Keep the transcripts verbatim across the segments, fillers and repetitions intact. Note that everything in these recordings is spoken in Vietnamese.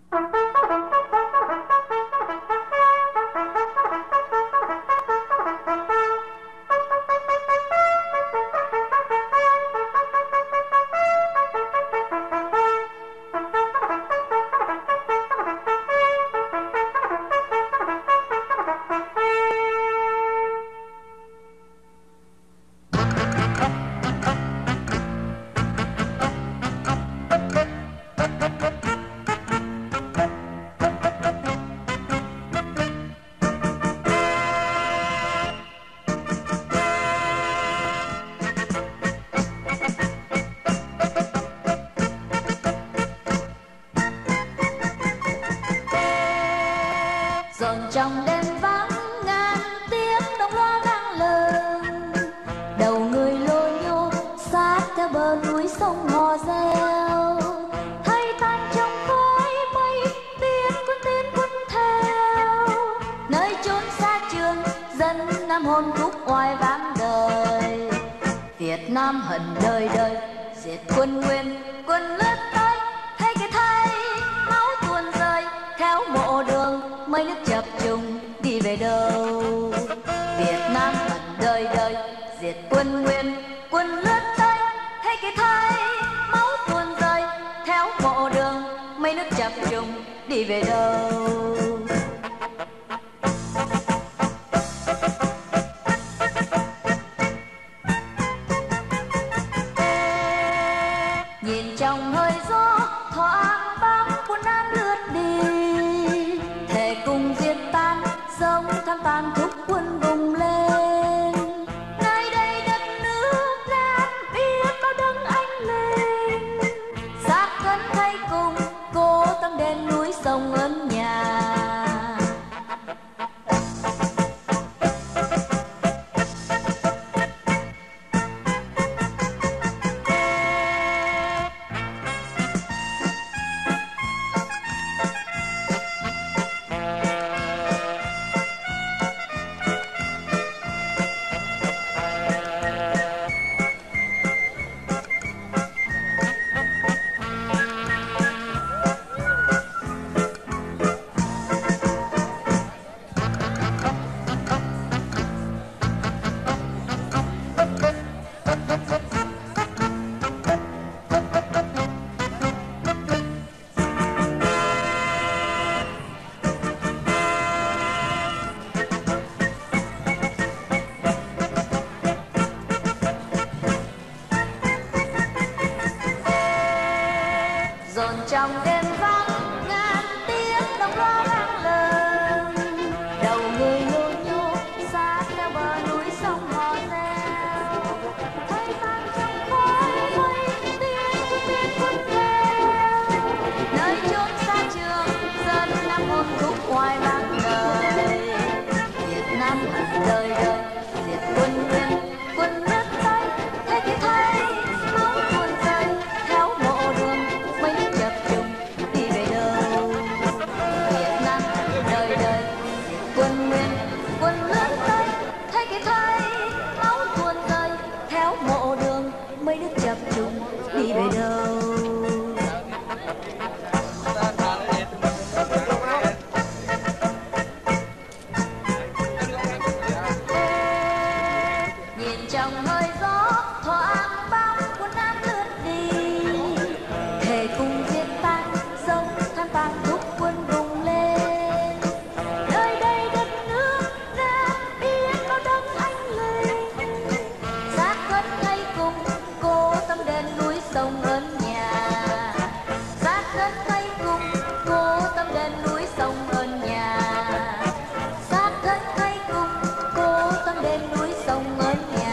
Trong đêm vắng ngàn tiếng đồng loa vang lớn, đầu người lôi nhô sát theo bờ núi sông hò reo, thay tan trong khói mây tiến quân tiến quân theo, nơi chốn xa trường dân Nam hồn khúc oai vang đời. Việt Nam hận đời đời diệt quân Nguyên, quân lướt tới thay cái thay máu tuôn rơi theo mộ đường, mấy nước chập trùng đi về đâu. Việt Nam hận đời đời diệt quân Nguyên, quân lướt tới thay cái thay máu tuôn rơi theo mộ đường, mấy nước chập trùng đi về đâu. Nhìn trong hơi gió thoáng bóng quân Nam lướt đi, thề cùng diệt tan sông than tan thúc quân vùng lên. Nơi đây đất nước Nam biết bao đấng anh linh, xác cấn thay cùng cố tâm đền núi sông ơn nhà. Dồn trong đêm vắng ngàn tiếng đồng loa vang lớn, đầu người lôi nhô sát theo bờ núi sông hò reo, thay tan trong khói mây tiếng quân tiến quân theo, nơi chốn xa trường dân Nam hồn khúc oai vang đời. Việt Nam hận đời đời diệt quân Nguyên, quân nước Tây thay cái thay máu tuôn rơi theo mộ đường, mấy nước chập trùng đi về đâu. Việt Nam hận đời đời diệt quân Nguyên, quân nước Tây thay cái thay máu tuôn rơi theo mộ đường, mấy nước chập trùng đi về đâu. Nhìn trong hơi gió thoáng bóng quân Nam lướt đi, thề cùng diệt tan sông than tan thúc quân vùng lên. Nơi đây đất nước Nam biết bao đấng anh linh, xác cấn thay cùng cố tâm đền núi sông ơn nhà. Xác cấn thay cùng cố tâm đền núi sông ơn nhà. Xác cấn thay cùng cố tâm đền núi sông ơn nhà.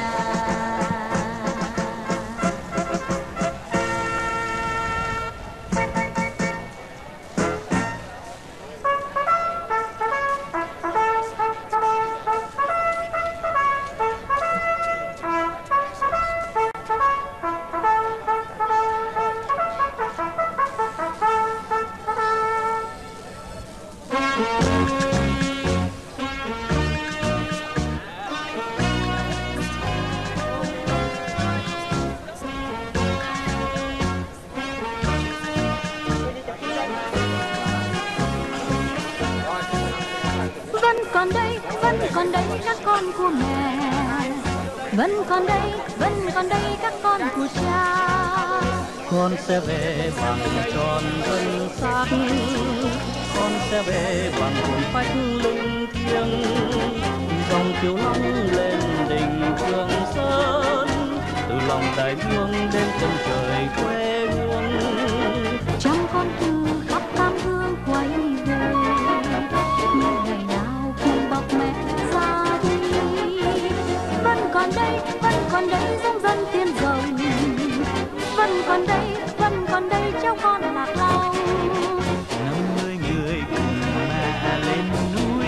còn đây, vẫn còn đây các con của mẹ, vẫn còn đây, vẫn còn đây các con của cha. Con sẽ về bằng tròn thân xác, con sẽ về bằng hồn phách linh thiêng, dòng kiều long lên đỉnh Trường Sơn, từ lòng đại dương đến chân trời quê hương. Trăm con từ khắp tam hương quay về, như ngày nào cùng bọc mẹ ra đi. Vẫn còn đây, vẫn còn đây dòng dân tiên rồng, vẫn còn đây, vẫn còn đây cháu con lạc long. Năm mươi người cùng mẹ lên núi,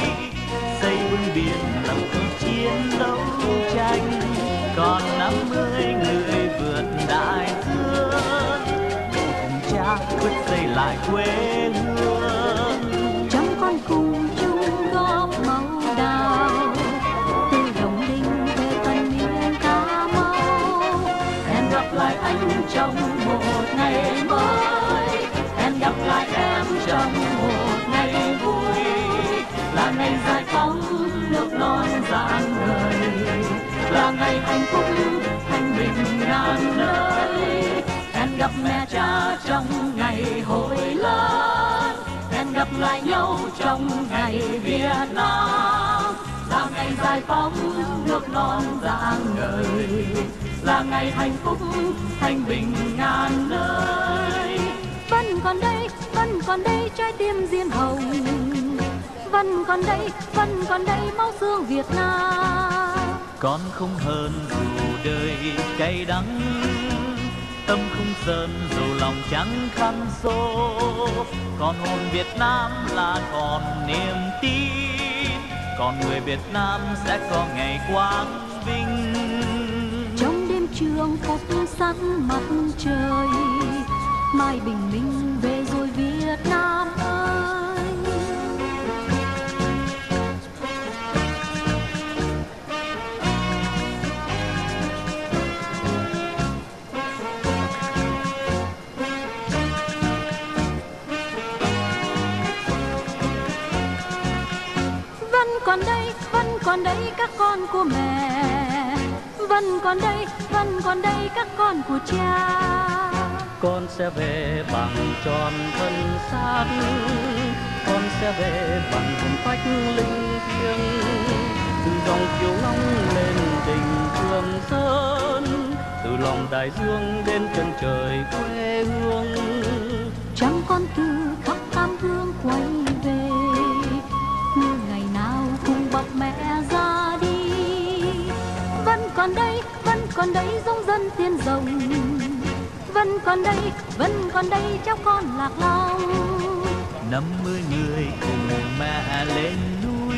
xây vững biển làm cuộc chiến đấu tranh. Còn năm mươi người vượt đại dương, cùng cha quyết xây lại quê hương. Trăm con cùng chung góp máu đào, từ Đồng Đinh về tận miền Cà Mau. Hẹn gặp lại anh trong một ngày mới, hẹn gặp lại em trong một ngày vui, là ngày giải phóng nước non rạng ngời, là ngày hạnh phúc thanh bình ngàn nơi. Hẹn gặp mẹ cha trong ngày hội lớn, hẹn gặp lại nhau trong ngày Việt Nam, là ngày giải phóng nước non rạng ngời, là ngày hạnh phúc thanh bình ngàn nơi. Vẫn còn đây, vẫn còn đây trái tim diên hồng, vẫn còn đây, vẫn còn đây máu xương Việt Nam. Con không hơn dù đời cay đắng, tâm không sơn dù lòng chẳng khăn xô. Còn hồn Việt Nam là còn niềm tin, còn người Việt Nam sẽ có ngày quang vinh. Trong đêm trường phúc sẵn mặt trời, mai bình minh về rồi Việt Nam ơi. Vẫn còn đây, vẫn còn đây các con của mẹ, vẫn còn đây, vẫn còn đây các con của cha. Con sẽ về bằng tròn thân xác, con sẽ về bằng hồn phách linh thiêng, từ dòng kiều long lên đỉnh Trường Sơn, từ lòng đại dương đến chân trời quê hương. Trăm con từ khắp tam hương quay về, như ngày nào cùng bọc mẹ ra đi. Vẫn còn đây, vẫn còn đây dòng dân tiên rồng, vẫn còn đây, vẫn còn đây cháu con lạc long. Năm mươi người cùng mẹ lên núi,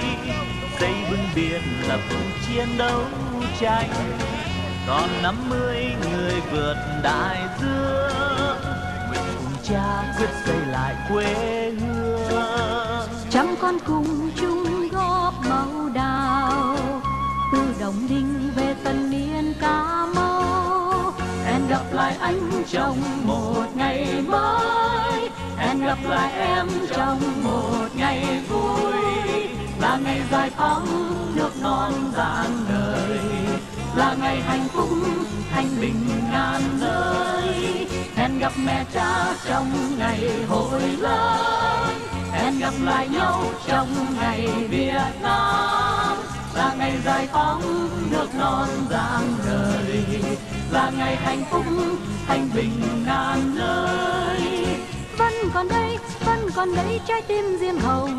xây vững biển là cuộc chiến đấu tranh. Còn năm mươi người vượt đại dương, nguyện cùng cha quyết xây lại quê hương. Trăm con cùng chung góp máu đào, từ Đồng Đinh về tận miền Cà Mau. Hẹn gặp lại anh trong một ngày mới, hẹn gặp lại em trong một ngày vui, là ngày giải phóng nước non rạng ngời, là ngày hạnh phúc thanh bình ngàn nơi. Hẹn gặp mẹ cha trong ngày hội lớn, hẹn gặp lại nhau trong ngày Việt Nam, là ngày giải phóng nước non rạng ngời, là ngày hạnh phúc thanh bình ngàn nơi. Vẫn còn đây, vẫn còn đây trái tim diên hồng,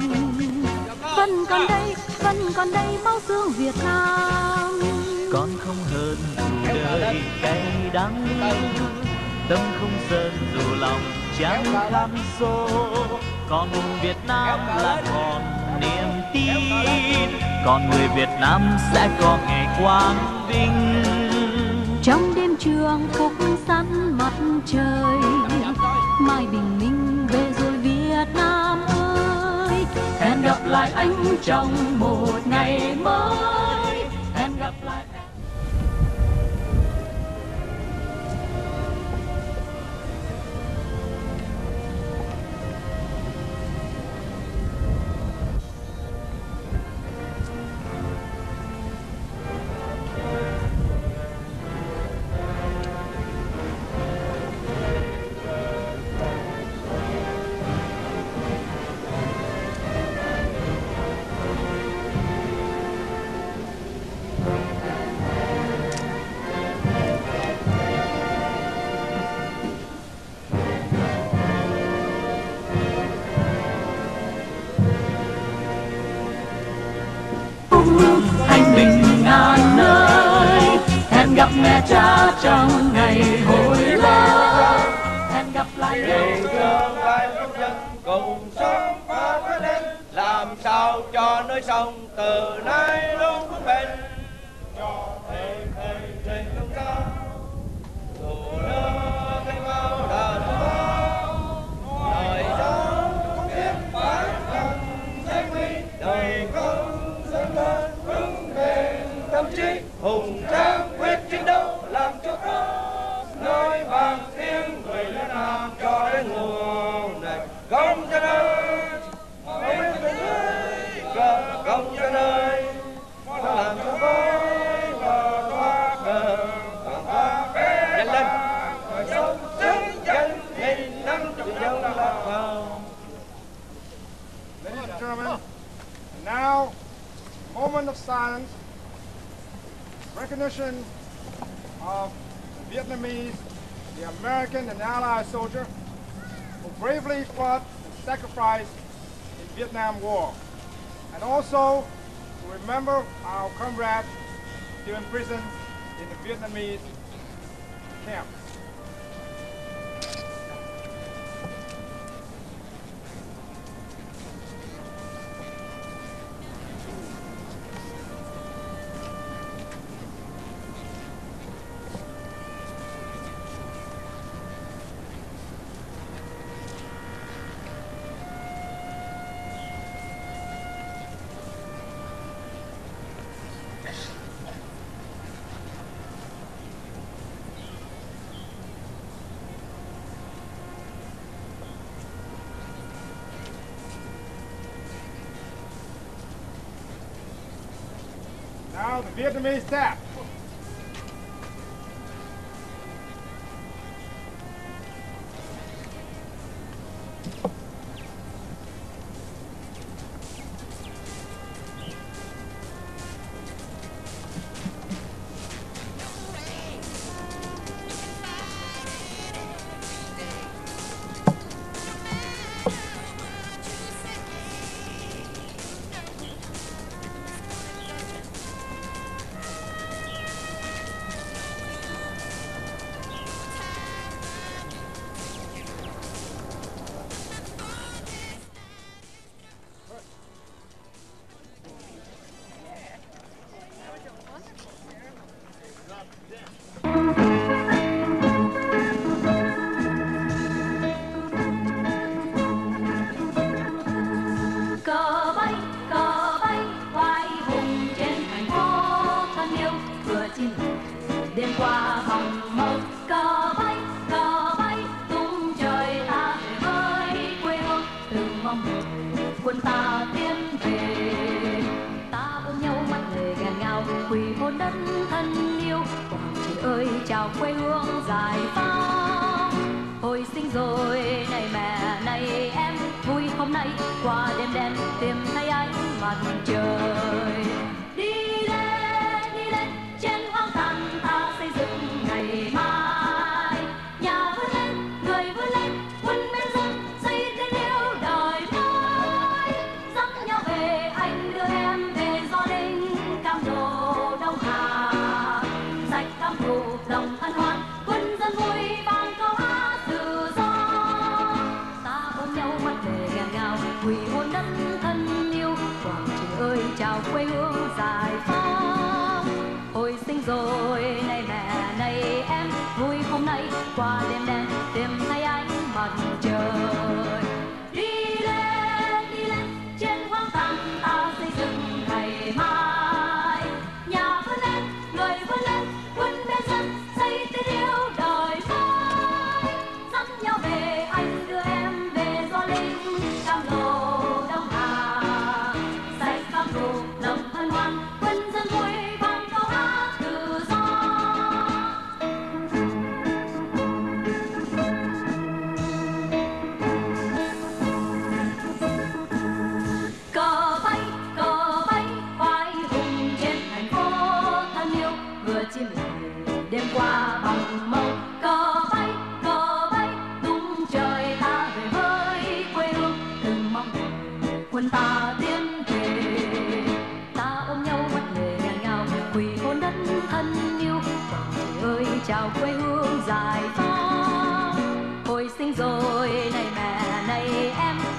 vẫn còn đây, vẫn còn đây máu xương Việt Nam. Con không hơn dù đời cay đắng, tâm không sơn dù lòng chẳng khăn xô. Còn hồn Việt Nam là còn niềm tin, còn người Việt Nam sẽ có ngày quang vinh. Trong đêm trường phúc sẵn mặt trời, mai bình minh về rồi Việt Nam ơi. Hẹn gặp lại anh trong một ngày mới, hẹn gặp lại mẹ cha trong ngày hội lớn. Hẹn gặp lại nhau tương lai công dân cùng sống và phát lên, làm sao cho nơi sông từ nay luôn vững bền. Cho thêm thêm trên công giáo dù nước thanh bao đàn bao, đời sống không biết phải cần danh huy, đời không dẫn lên vững bền tâm trí hùng tráng quyết chiến đấu làm cho có nói bằng tiếng người lên làm cho đến nguồn này công cho nơi không biết về dưới cờ công cho nơi nó làm cho khói và thoát cờ thoát bé nhanh lên rồi sống xứng danh nghìn năm trong dân lạc vào. Ladies and gentlemen, and now a moment of silence, recognition of the Vietnamese, the American and Allied soldier who bravely fought and sacrificed in the Vietnam War, and also to remember our comrades still imprisoned in the Vietnamese camp. Now the Vietnamese tap. Cờ bay, cờ bay, oai hùng trên thành phố thân yêu, vừa chim đêm qua hồng mơ. Cờ bay, cờ bay, tung trời ta về với quê hương, từng mong người quân ta tiến về. Ta ôm nhau mắt lệ nghẹn ngào, quỳ hôn đất thân yêu. Quảng Trị ơi chào quê hương giải phóng, hồi sinh rồi này mẹ này em, vui hôm nay qua đêm đen tìm thấy ánh mặt trời. Đi lên đi lên trên hoang tàn ta xây dựng ngày mai, nhà vươn lên người vươn lên quân bên dân xây thêm yêu đời mới. Dắt nhau về anh đưa em về Gio Linh cam lộ Đông Hà, sạch cam thủ đồng hân hoan quân dân vui vang câu hát tự do. Ta ôm nhau mắt lệ nghẹn ngào, quỳ hôn đất thân yêu. Quảng Trị ơi chào quê hương giải phóng, hồi sinh rồi này mẹ này em, vui hôm nay qua đêm đen tìm thấy ánh mặt trời. Đi lên đi lên trên hoang tàn ta xây dựng ngày mai, nhà vươn lên người vươn lên quân bên dân xây tên yêu đời mới. Dắt nhau về anh đưa em về Gio Linh cam lộ Đông Hà, sạch cam thủ lòng hân hoan quân dân vui vang câu hát tự do. Cờ bay, cờ bay, oai hùng trên thành phố thân yêu, vừa chim lệ đêm qua bằng màu. Cờ bay, cờ bay, tung trời ta về với quê hương, từng mong người quân ta tiến về. Ta ôm nhau mắt lệ nghẹn ngào, quỳ hôn đất thân yêu. Quảng Trị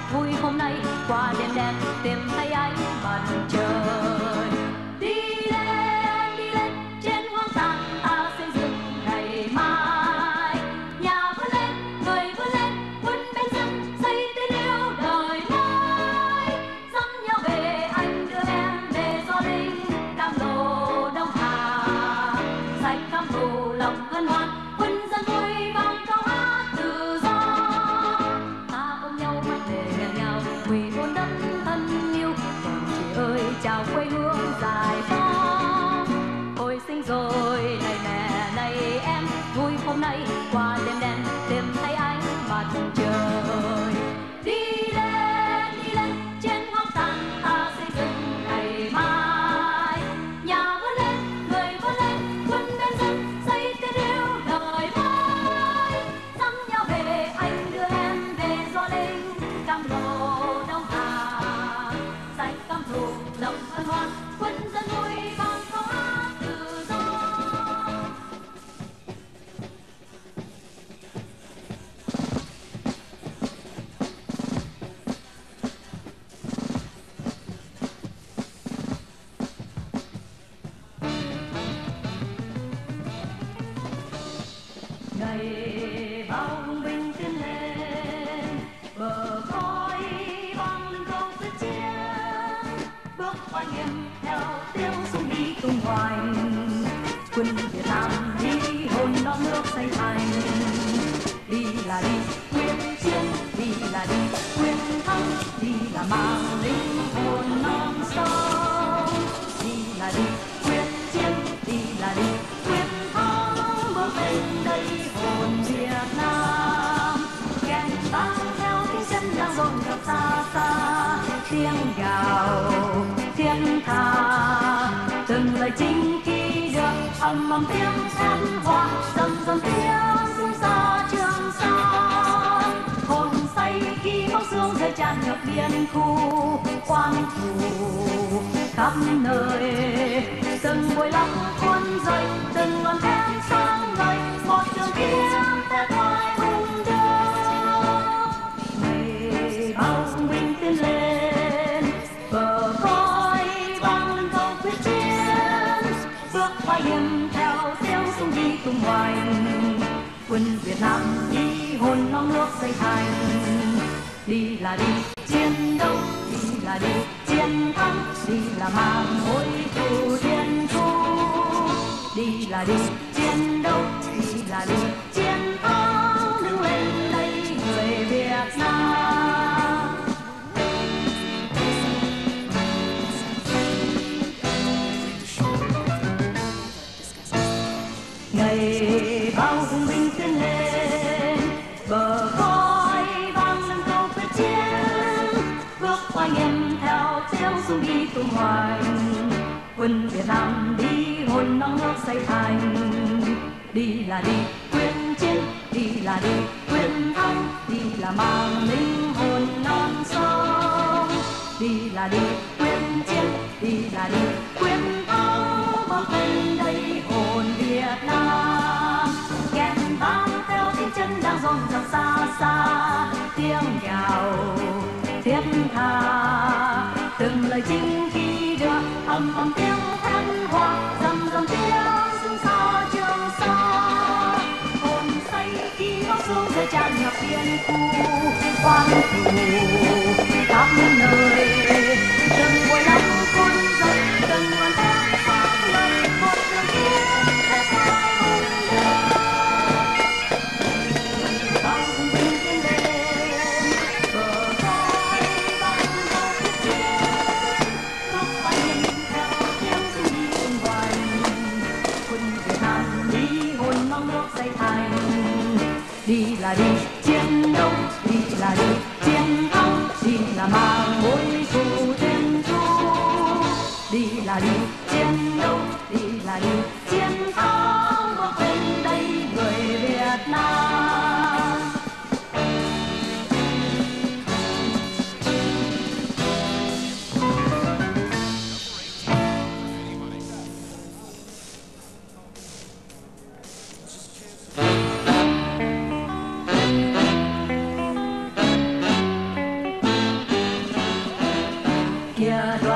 vui hôm nay qua đêm đen tìm thấy ánh mặt trời. Đi lên, đi lên trên hoang tàn ta xây dựng ngày mai. Nhà vươn lên, người vươn lên, quân bên dân xây tình yêu đời mới. Dẫn nhau về anh đưa em về Gio Linh, cam lộ Đông Hà. Sạch cam tù lòng hân hoan, quân dân vui vang câu hát tự do. Ta ôm nhau mắt để nghẹn ngào, quỳ hôn đất thân yêu. Chị ơi chào quê hương dài phong. Hồi sinh rồi này mẹ này em, vui hôm nay qua đêm đen tìm thấy ánh mặt trời. Đi lên, đi lên trên hoang tàn ta xây dựng ngày mai. Nhà vươn lên, người vươn lên, quân bên dân xây tình yêu đời mới. Dẫn nhau về anh đưa em về Gio Linh, cam lộ Đông Hà. Sạch cam tù lòng hân hoan, quân dân vui vang câu hát tự do. Ngày bao hùng binh tiến lên, bờ khói vang lên câu quyết chiến. Bước qua nghiêm theo tiếng súng đi tung hoành, quân Việt Nam đi hồn non nước xây thành. Đi là đi quyết chiến, đi là đi quyết thắng, đi là mang linh hồn non sông. Đi là đi quyết chiến, đi là đi quyết thắng, bước lên đây hồn Việt Nam. Kèn vang theo tiếng chân đang rộn rập xa xa, tiếng gào tiếng tha, từng lời chinh khi được ầm ầm tiếng thét hoa, dần dần tiếng súng xa Trường Sa. Hồn say khi máu xương rơi tràn ngập biên khu, quang phủ khắp nơi. Từng buổi lắm quân dậy, từng ngọn thép sáng ngời, một trường kiếm thét thoại hùng đưa. Ngày bao hùng binh tiến lên, bờ khói vang lên câu quyết chiến. Bước qua hiểm theo tiếng súng đi tung hoành, quân Việt Nam đi hồn non nước xây thành. Đi là đi chiến đấu, đi là đi chiến thắng, đi là mang hối thù thiên thu. Đi là đi chiến đấu, đi là đi chiến thắng, đứng lên đây người Việt Nam. Ngày bao hùng binh tiến lên, bờ khói vang lên câu quyết chiến. Bước qua nghiêm theo tiếng súng đi tung hoành, quân Việt Nam đi hồn non nước xây thành. Đi là đi quyết chiến, đi là đi quyết thắng, đi là mang linh hồn non sông. Đi là đi quyết chiến, đi là đi quyết thắng, bước lên đây hồn Việt Nam. Kèn vang theo tiếng chân đang rộn rập xa xa, tiếng gào thiết tha, từng lời chinh khi được ầm ầm tiếng thét hoa, dầm dầm tiếng súng xa Trường Sa. Hồn say khi máu xương rơi tràn ngập biên khu, quang phủ khắp nơi. Từng buổi lắm quân dậy, từng ngọn thép sáng ngời, một trường kiếm thét thoại hùng đưa. Bao hùng binh tiến lên, bờ khói vang lên câu quyết chiến. Bước qua hiểm theo tiếng súng đi tung hoành, quân Việt Nam đi hồn non nước xây thành. Đi là đi chiến đấu, đi là đi chiến thắng,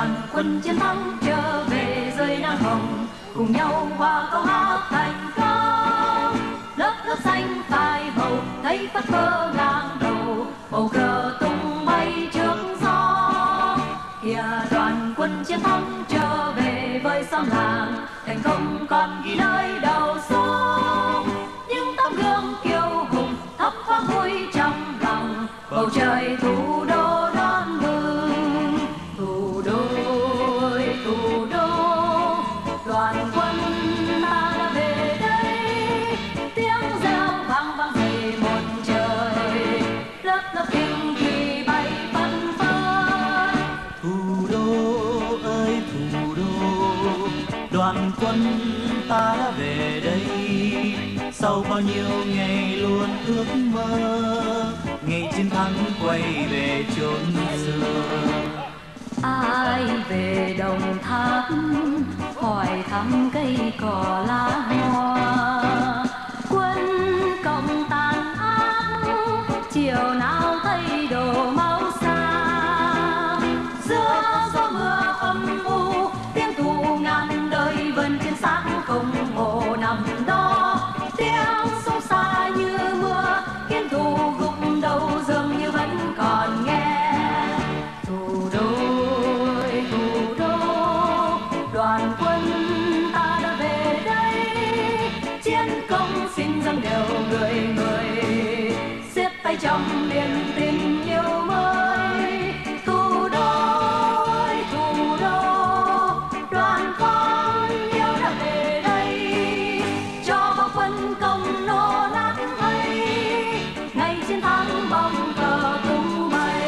đoàn quân chiến thắng trở về rơi nắng hồng, cùng nhau hòa câu hát thành công. Lớp lớp xanh phai màu thấy phất phơ ngang đầu, bầu cờ tung bay trước gió. Kìa đoàn quân chiến thắng trở về với xóm làng, thành công còn ghi nơi đầu sông. Những tấm gương kiêu hùng thắp thoáng vui trong lòng, bầu trời thủ đô đón mừng. Thủ đô ơi thủ đô, đoàn quân ta đã về đây. Tiếng reo vang vang dậy một trời, lớp lớp kinh kỳ bay phấn phới. Thủ đô ơi thủ đô, đoàn quân ta đã về đây. Sau bao nhiêu ngày luôn ước mơ, ngày chiến thắng quay về chốn xưa. Ai về Đồng Tháp hỏi thăm cây cỏ lá hoa, quân cộng tàn ác chiều nào thấy đổ máu xa. Giữa gió mưa âm u tiếng thù ngàn đời vần trên xác không hồ nằm đó. Tiếng sông xa như mưa khiến thù gục đầu dường như vẫn còn nghe. Thủ đô ơi thủ đô, đoàn quân ta đã về đây. Chiến công xin dâng đều người người, xếp tay trong niềm tin yêu mới. Thủ đô ơi thủ đô, đoàn con yêu đã về đây. Cho bao quân công nô nát ấy, ngày chiến thắng bóng cờ tung bay.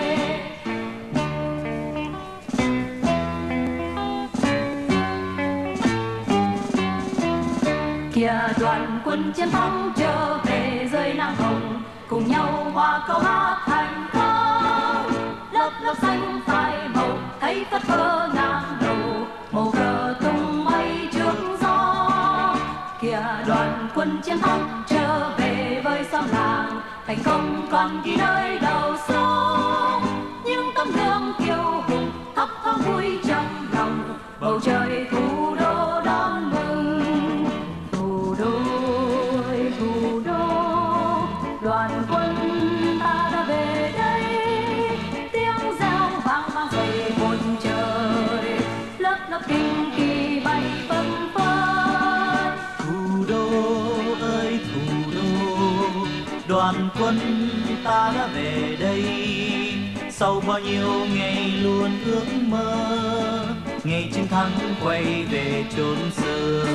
Kìa đoàn quân chiến thắng trở về rơi nắng hồng, cùng nhau hòa câu hát thành công. Lớp lớp xanh phai màu thấy phất phơ ngang đầu, màu cờ tung bay trước gió. Kìa đoàn quân chiến thắng trở về với xóm làng, thành công còn ghi nơi đầu sông. Những tấm gương kiêu hùng thắp thoáng vui trong lòng, bầu trời thủ đô đón mừng. Thủ đô ơi thủ đô, đoàn quân ta đã về đây. Tiếng reo vang vang dậy một trời, lớp lớp kinh kỳ bay phấn phới. Thủ đô ơi thủ đô, đoàn quân ta đã về đây. Sau bao nhiêu ngày luôn ước mơ, ngày chiến thắng quay về chốn xưa.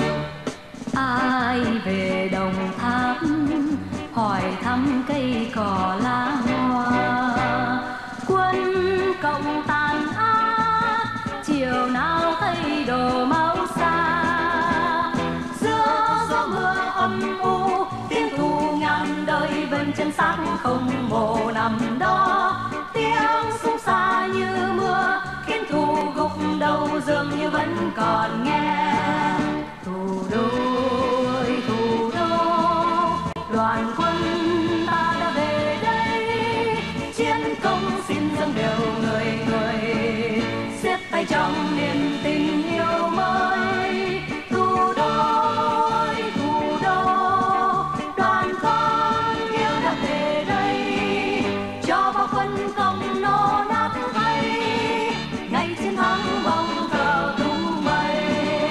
Ai về Đồng Tháp hỏi thăm cây cỏ lá hoa, quân cộng tàn ác chiều nào thấy đổ máu xa. Giữa gió mưa âm u tiếng thù ngàn đời bên chân xác không mồ nằm đó. Tiếng súng xa như mưa khiến thù gục đầu dường như vẫn còn nghe. Thủ đô ơi thủ đô, đoàn quân ta đã về đây. Chiến công xin dâng đều người người, xếp tay trong niềm tình yêu mới. Thủ đô ơi thủ đô, đoàn con yêu đã về đây. Cho bao quân công nô nát ấy, ngày chiến thắng bóng cờ tung bay.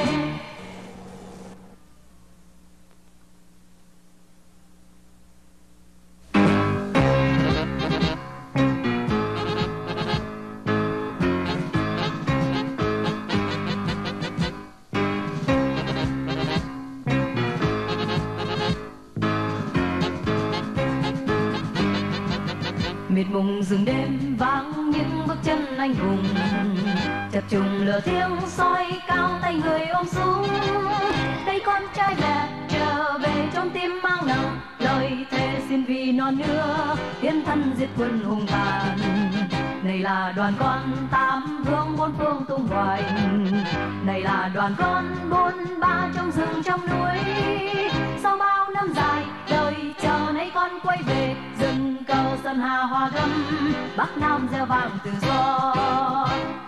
Miệt mùng rừng đêm vang những bước chân anh hùng, chập trùng lửa thiêng soi cao tay người ôm súng. Đây con trai đẹp trở về trong tim mang nặng lời thề xin vì non nước hiến thân giết quân hùng tàn. Này là đoàn con tám hướng bốn phương tung hoành, này là đoàn con bốn ba trong rừng trong núi. Sau bao năm dài đời chờ nay con quay về rừng cầu Sơn Hà hoa gấm, Bắc Nam reo vang tự do. Đoàn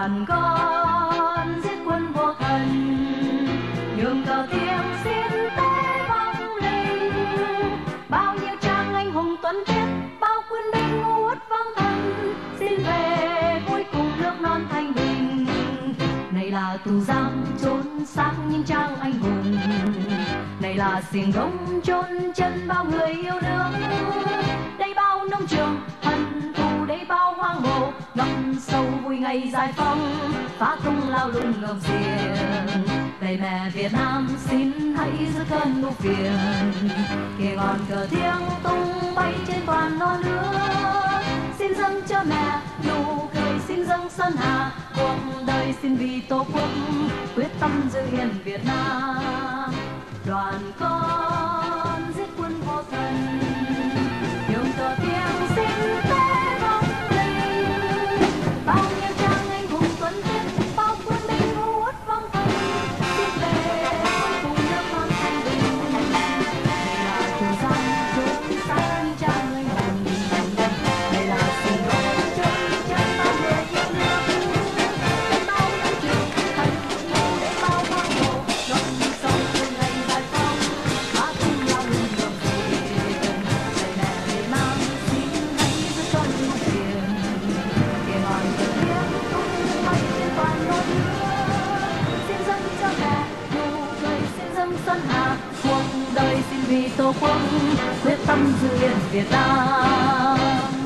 đoàn con giết quân vô thần, nhường cờ tiếng xin tế vong linh. Bao nhiêu trang anh hùng tuấn tiết, bao quân binh ngu uất vong thân, xin về cuối cùng nước non thanh bình. Này là tù giam trốn xác những trang anh hùng, này là xiềng gông chôn chân bao người yêu nước. Đây bao nông trường hận thù, đây bao hoang hồ ngầm sâu vui ngày giải phóng, phá tung lao lung ngầm xiềng. Đây mẹ Việt Nam xin hãy giữ cơn ưu phiền, kề ngọn cờ thiêng tung bay trên toàn non nước. Xin dâng cho mẹ nụ cười, xin dâng sơn hà, cuộc đời xin vì tổ quốc quyết tâm giữ hiền Việt Nam. Đoàn con giết quân vô thần, nhường cờ thiêng xin tế vong linh. Bao nhiêu trang anh hùng tuấn tiết, bao quân binh ngu uất vong thân, xin về cuối cùng nước non thanh bình. Đây là tù giam trốn xác những trang anh hùng, đây là xiềng gông chôn chân bao người yêu nước. Đây bao nông trường hận thù, đây bao hoang hồ ngầm sâu vui ngày giải phóng, phá tung lao lung ngầm xiềng. Đây mẹ Việt Nam xin hãy giữ cơn ưu phiền, kề ngọn cờ thiêng tung bay trên toàn non nước. Xin dâng cho mẹ nụ cười, xin dâng sơn hà, cuộc đời xin vì tổ quốc quyết tâm giữ hiền Việt Nam.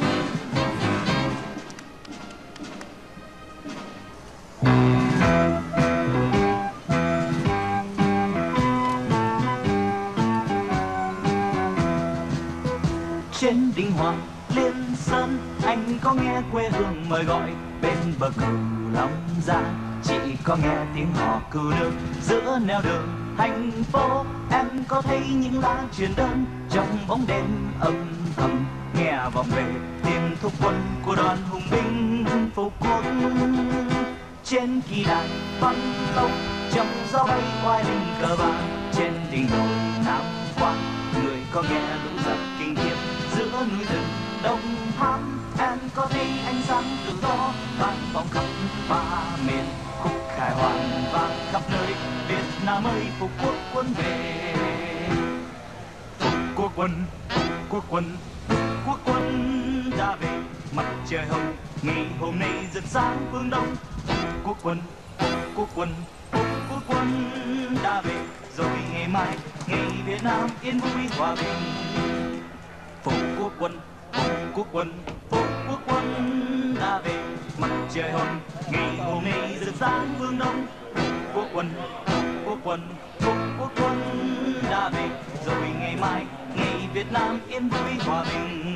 Trên đỉnh Hoàng Liên Sơn, anh có nghe quê hương mời gọi. Bên bờ cửu Long Giang, chị có nghe tiếng hò cứu nước. Giữa nẻo đường thành phố, em có thấy những lá truyền đơn trong bóng đêm âm thầm. Nghe vọng về tiếng thúc quân của đoàn hùng binh phục quốc. Trên kỳ đài băng tông, trong gió bay oai linh cờ vàng. Trên đỉnh đồi Nam Quan, người có nghe lũ giặc kinh khiếp. Giữa núi rừng Đông Tháp, em có thấy ánh sáng tự do vang vọng khắp ba miền. Khúc khải hoàn vang khắp nơi, Việt Nam ơi phục quốc quân về. Phục quốc quân, phục quốc quân, phục quốc quân đã về. Mặt trời hồng ngày hôm nay rực sáng phương Đông. Phục quốc quân, phục quốc quân, phục quốc quân đã về. Rồi ngày mai ngày Việt Nam yên vui hòa bình. Phục quốc quân, phục quốc quân, phục quốc quân đã về. Mặt trời hồng ngày hôm nay rực sáng phương Đông. Phục quốc quân, phục quốc quân, phục quốc quân đã về. Rồi ngày mai ngày Việt Nam yên vui hòa bình.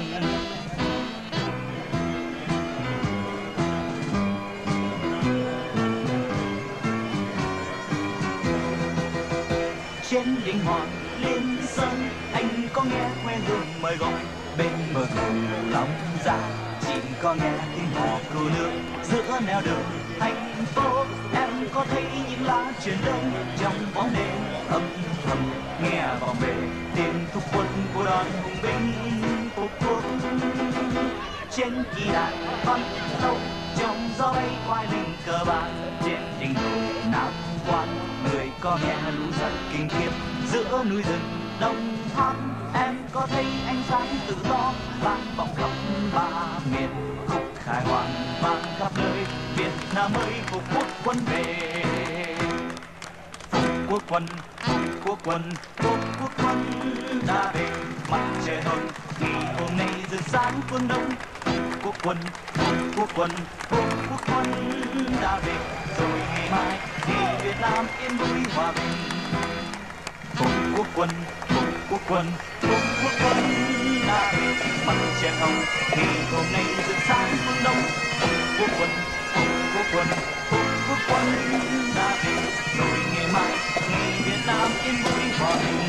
Trên đỉnh Hoàng Liên Sơn, anh có nghe quê hương mời gọi. Bên bờ cửu Long Giang, chị có nghe tiếng hò cứu nước. Giữa nẻo đường thành phố, em có thấy những lá truyền đơn trong bóng đêm âm thầm. Nghe vọng về tiếng thúc quân của đoàn hùng binh phục quốc. Trên kỳ đài băng tông, trong gió bay oai linh cờ vàng. Trên đỉnh đồi Nam Quan, người có nghe lũ giặc kinh khiếp. Giữa núi rừng Đông Tháp, em có thấy ánh sáng tự do vang vọng khắp ba miền. Khúc khải hoàn vang khắp nơi, Việt Nam ơi phục quốc quân về. Phục quốc quân, phục quốc quân, phục quốc quân đã về. Mặt trời hồng ngày hôm nay rực sáng phương Đông. Phục quốc quân, phục quốc quân, phục quốc quân đã về. Rồi ngày mai ngày Việt Nam yên vui hòa bình. Phục quốc quân, phục quốc quân, phục quốc quân đã về. Mặt trời hồng ngày hôm nay rực sáng phương Đông. Phục quốc quân, phục quốc quân, phục quốc quân đã về. Rồi ngày mai ngày Việt Nam yên vui hòa bình.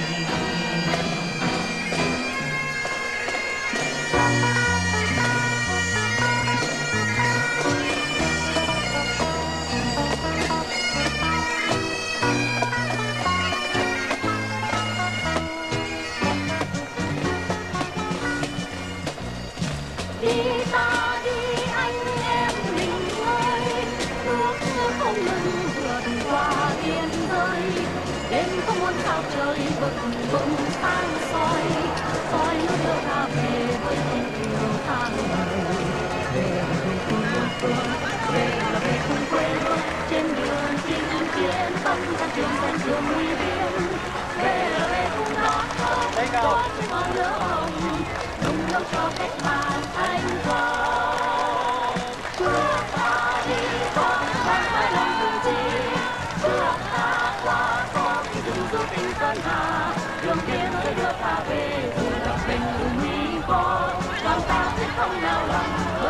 Đi ta đi anh em mình ơi,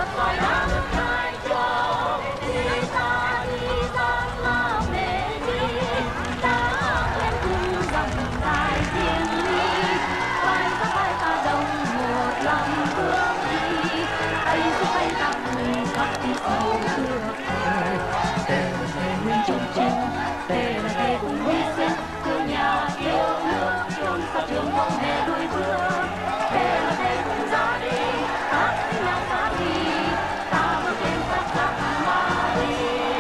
đất lại đã được khai cho. Người ta đi ra là mẹ đi, ta quen cùng dòng dài thiên lý. Vai ta vai ta đồng một lòng bước đi, tay giúp tay ta người khắp đi sâu được đời. Tề là tề nguyên trung chiến, tề là tề cùng hy sinh, thương nhà yêu nước chôn xa trường không hề lùi bước. Tề là tề cùng ra đi, hát với nhau ra đi, ta bước lên sát giặc mà đi.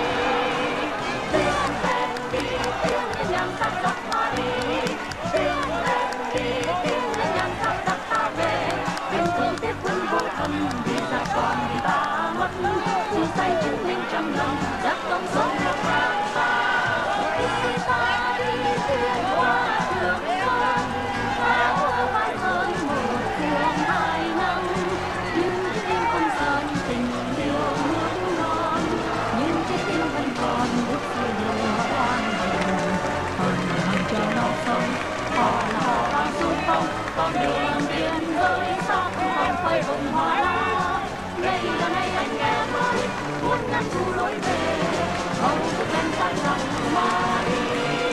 Tiếng lên đi, tiếng lên nhằm sát giặc mà đi. Tiếng lên đi, tiếng lên nhằm sát giặc ta về. Tình thương tiếp quân vô thân, vì giặc còn vì ta mất. Dù say chứng minh trăm lần, giặc không sống được hàng ta. Khi ta đi xuyên qua trường sơn, áo vai hơn một phương hai năm. Nhưng trái tim không sơn tình yêu nước non, nhưng trái tim vẫn còn nước xưa lửa oan hồn. Hờn hờn cho nó sống, họ là họ đang xung phong, con đường biên giới xa không quay vùng hoa lá. Đây là ngày anh em ơi, muốn ngăn thu lối về, hầu bước lên sát giặc mà đi.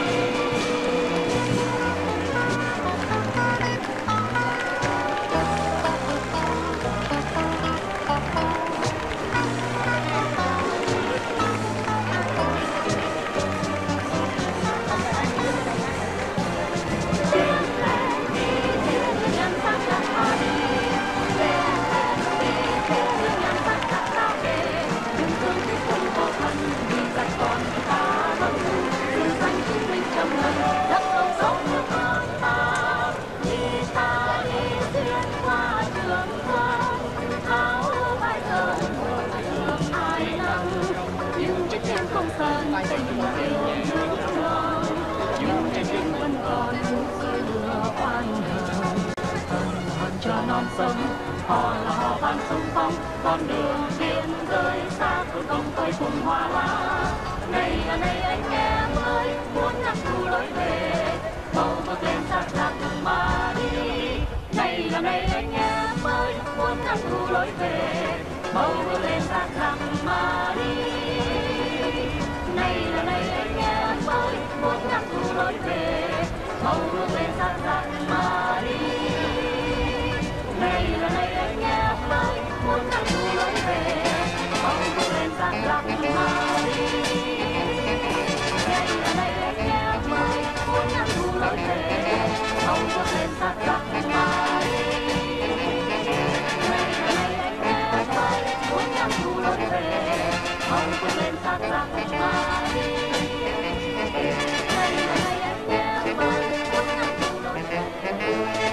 Sống họ là họ vang xung phong, con đường biên giới xa thôi không tới cùng hoa lá. Này là này anh em ơi, muốn ngăn thu lối về, bầu bước lên sát giặc mà đi. Này là này anh em ơi, muốn ngăn thu lối về, bầu bước lên sát giặc mà đi. Này là này anh em ơi, muốn ngăn thu lối về, bầu bước lên sát giặc mà đi. Này là này anh em ơi, muốn ngăn thu lối về, bầu bước lên sát giặc mà đi. Này là này anh em ơi, muốn ngăn thu lối về, bầu bước lên sát giặc mà đi. Này là này anh em ơi, muốn ngăn thu lối về, bầu bước lên sát giặc mà đi. Này là này anh em ơi, muốn ngăn thu lối về.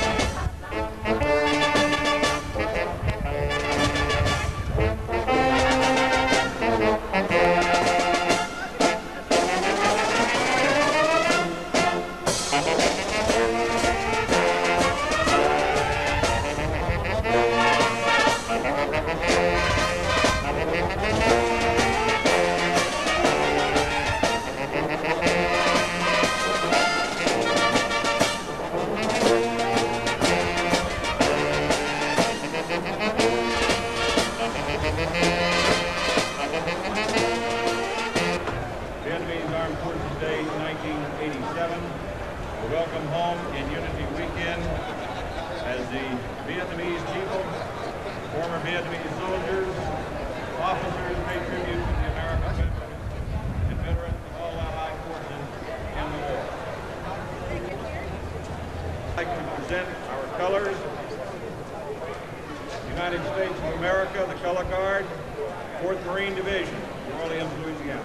Welcome home in Unity Weekend as the Vietnamese people, former Vietnamese soldiers, officers pay tribute to the American veterans and veterans of all allied forces in the war. I'd like to present our colors. United States of America, the color guard, fourth Marine Division, New Orleans, Louisiana.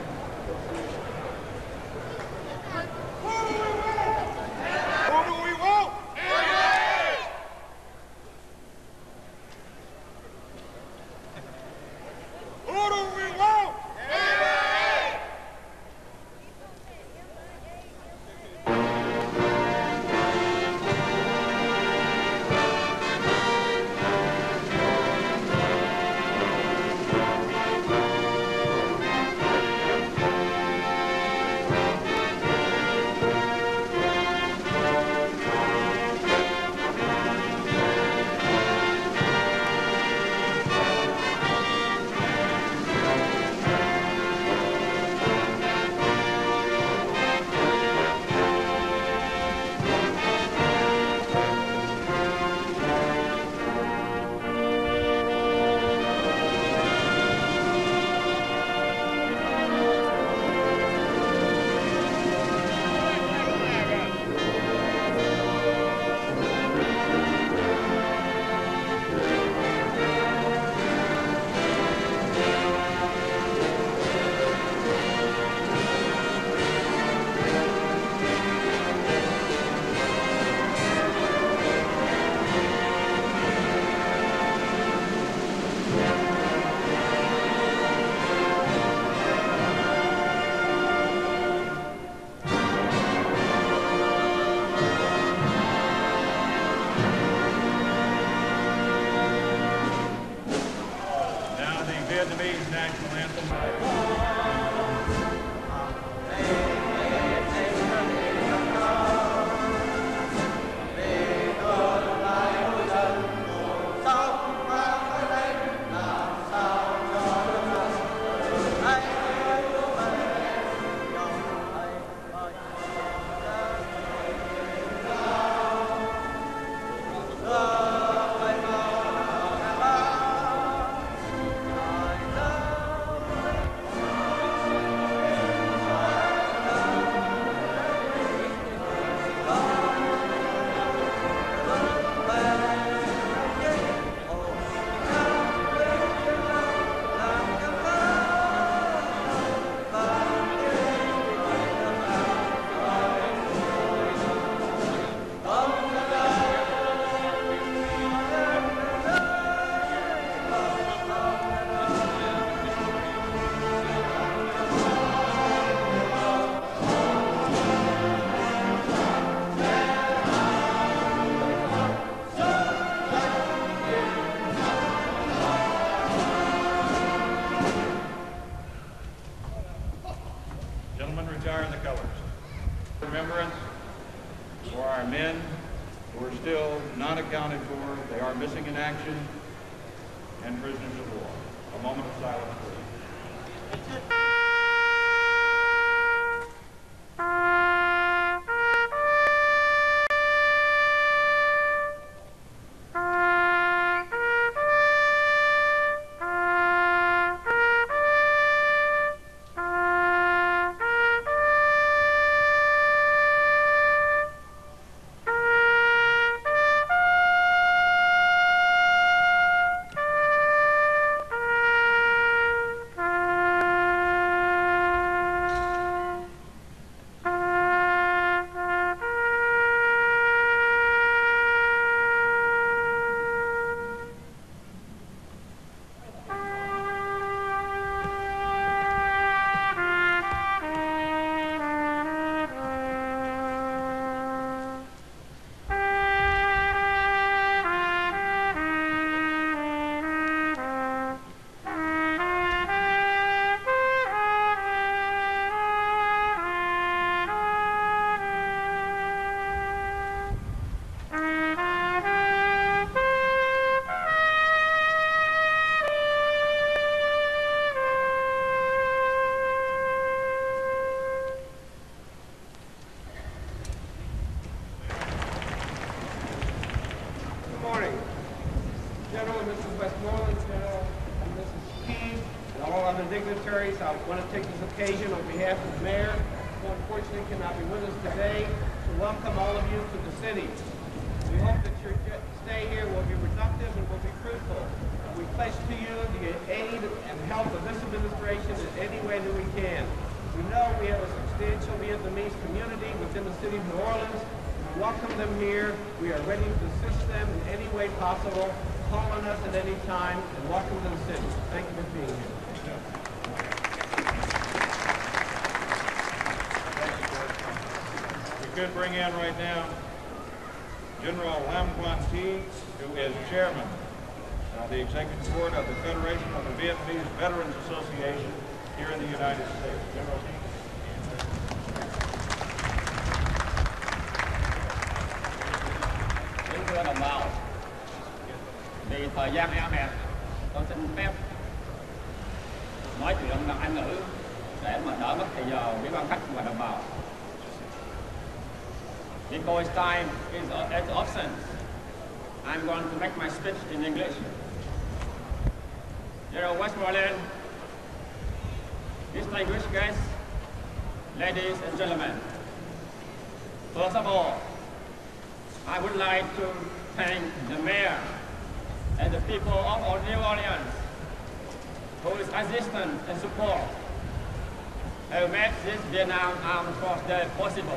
Vietnamese national anthem. Gentlemen, retire the colors. Remembrance for our men who are still not accounted for. They are missing in action and prisoners of war. A moment of silence, please. Dignitaries, I want to take this occasion on behalf of the mayor, who unfortunately cannot be with us today, to welcome all of you to the city. We hope that your stay here will be productive and will be fruitful. We pledge to you the aid and help of this administration in any way that we can. We know we have a substantial Vietnamese community within the city of New Orleans. We welcome them here. We are ready to assist them in any way possible. Call on us at any time and welcome to the city. Thank you for being here. We could bring in right now General Lam Quan Thi, who is chairman of the executive board of the Federation of the Vietnamese Veterans Association here in the United States. General Thi. Kính thưa đồng bào, vì thời gian eo hẹp, tôi xin phép nói chuyện bằng Anh ngữ để mà đỡ mất thời giờ với quan khách và đồng bào. Because time is at absence, I'm going to make my speech in English. Dear Westmoreland, distinguished guests, ladies and gentlemen, first of all, I would like to thank the mayor and the people of New Orleans whose assistance and support have made this Vietnam Armed Force Day possible.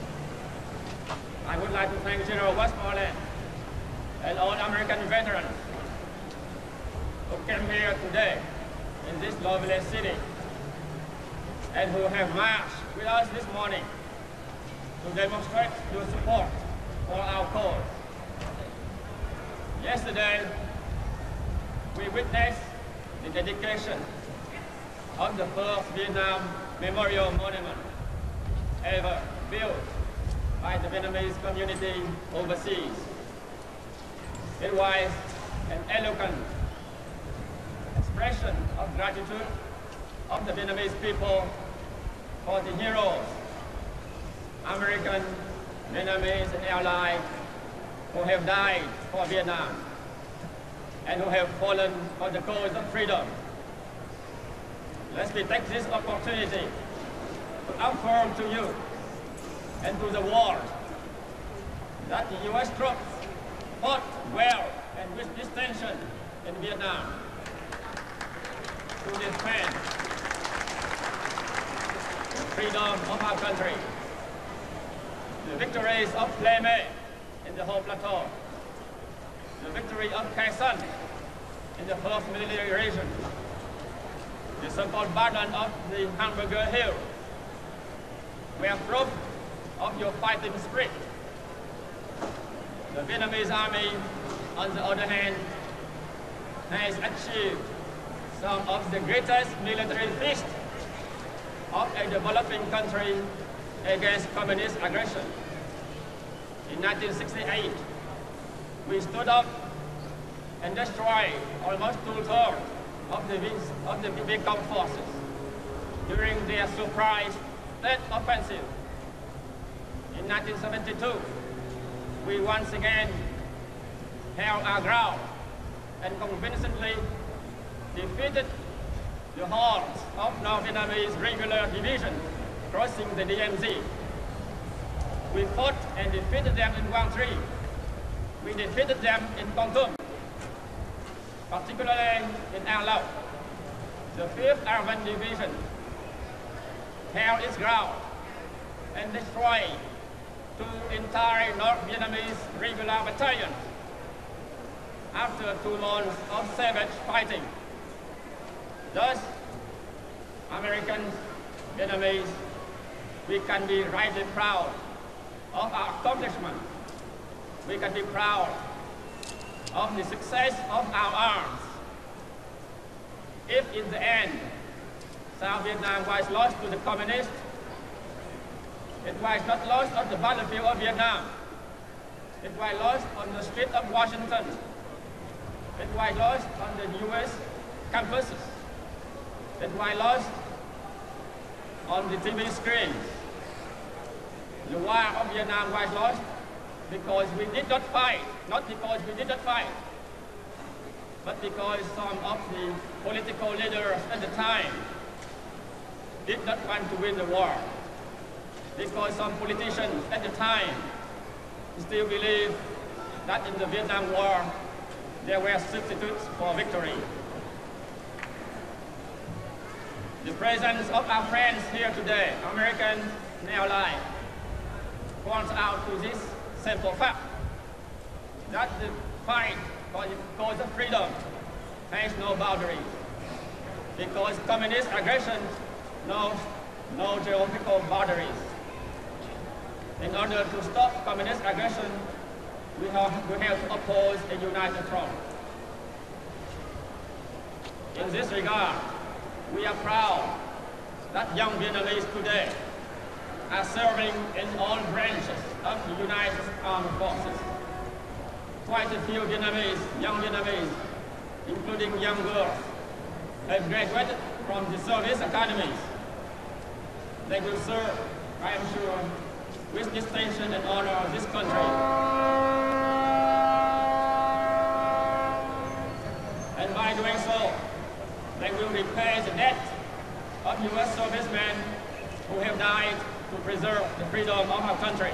I would like to thank General Westmoreland and all American veterans who came here today in this lovely city and who have marched with us this morning to demonstrate your support for our cause. Yesterday, we witnessed the dedication of the first Vietnam Memorial Monument ever built by the Vietnamese community overseas. It was an eloquent expression of gratitude of the Vietnamese people for the heroes, American, Vietnamese, and allies who have died for Vietnam and who have fallen for the cause of freedom. Let me take this opportunity to affirm to you and to the world that the U S troops fought well and with distinction in Vietnam to defend the freedom of our country. The victories of Ple Me in the Ho Plateau, the victory of Khe Sanh in the first military region, the so-called Battle of the Hamburger Hill, were proof of your fighting spirit. The Vietnamese army, on the other hand, has achieved some of the greatest military feats of a developing country against communist aggression. In nineteen sixty-eight, we stood up and destroyed almost two-thirds of the, of the Vietcong forces during their surprise state offensive. In nineteen seventy-two, we once again held our ground and convincingly defeated the hordes of North Vietnamese regular division crossing the D M Z. We fought and defeated them in Quang Tri. We defeated them in Con Tum, particularly in An Lao. The fifth Urban Division held its ground and destroyed two entire North Vietnamese regular battalions after two months of savage fighting. Thus, Americans, Vietnamese, we can be rightly proud of our accomplishment. We can be proud of the success of our arms. If in the end, South Vietnam was lost to the communists, it was not lost on the battlefield of Vietnam. It was lost on the street of Washington. It was lost on the U S campuses. It was lost on the T V screens. The war of Vietnam was lost because we did not fight, not because we did not fight, but because some of the political leaders at the time did not want to win the war. Because some politicians at the time still believe that in the Vietnam War there were substitutes for victory. The presence of our friends here today, Americans and allies, points out to this simple fact that the fight for the cause of freedom has no boundaries, because communist aggression knows no geographical boundaries. In order to stop communist aggression, we have, we have to oppose a united front. In this regard, we are proud that young Vietnamese today are serving in all branches of the United Armed Forces. Quite a few Vietnamese, young Vietnamese, including young girls, have graduated from the service academies. They will serve, I am sure, with distinction and honor of this country. And by doing so, they will repay the debt of U S servicemen who have died to preserve the freedom of our country.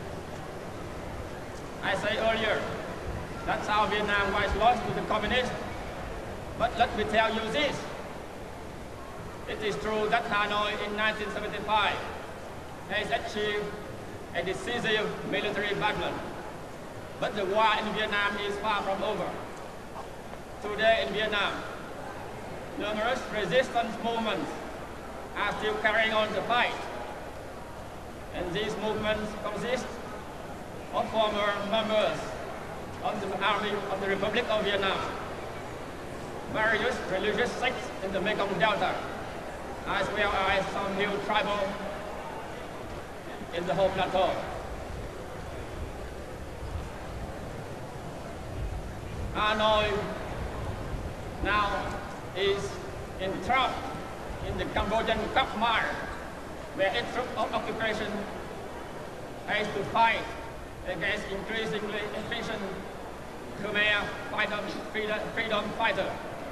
I said earlier that South Vietnam was lost to the communists, but let me tell you this. It is true that Hanoi in nineteen seventy-five has achieved a decisive military battle, but the war in Vietnam is far from over. Today in Vietnam, numerous resistance movements are still carrying on the fight, and these movements consist of former members of the Army of the Republic of Vietnam. various religious sects in the Mekong Delta, as well as some new tribal in the whole plateau. Hanoi now is entrapped in the Cambodian quagmire, where its troop of occupation has to fight against increasingly efficient Khmer freedom, freedom, freedom fighter.